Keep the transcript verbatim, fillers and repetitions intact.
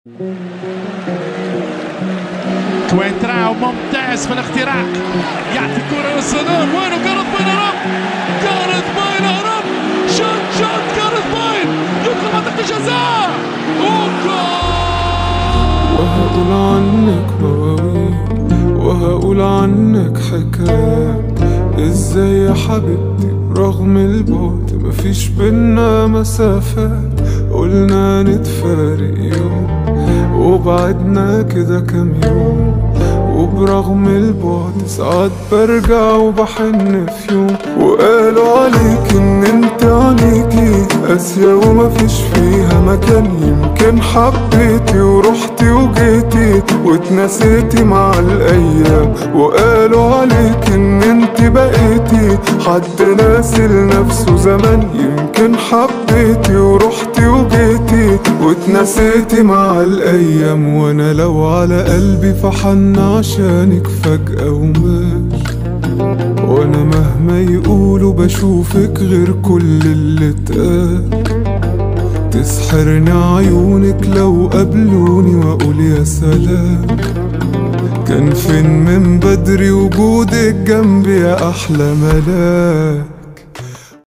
كوينتراو ممتاز في الاختراق، يعطي الكرة للسلام. وينو كارث باين هرب، كارث باين هرب، شوت شوت كارث باين يدخل منطقة الجزاء. وهقول عنك مواويل وهقول عنك حكايات، ازاي يا حبيبتي رغم البعد مفيش بينا مسافات. قلنا نتفارق يوم وبعدنا كده كام يوم، وبرغم البعد ساعات برجع وبحن في يوم. وقالوا عليك ان انت عليكي قاسية ومفيش فيها مكان، يمكن حبيتي ورحتي وجيتي واتنسيتي مع الايام. وقالوا عليك ان انت بقيتي حد ناسي لنفسه زمان، يمكن حبيتي ورحتي وجيتي واتنسيتي مع الايام. وانا لو على قلبي فحن عشانك فجأة وماشي، وانا مهما يقولوا بشوفك غير كل اللي اتقال. تسحرني عيونك لو قابلوني واقول يا سلام، كان فين من بدري وجودك جنبي يا احلى ملاك.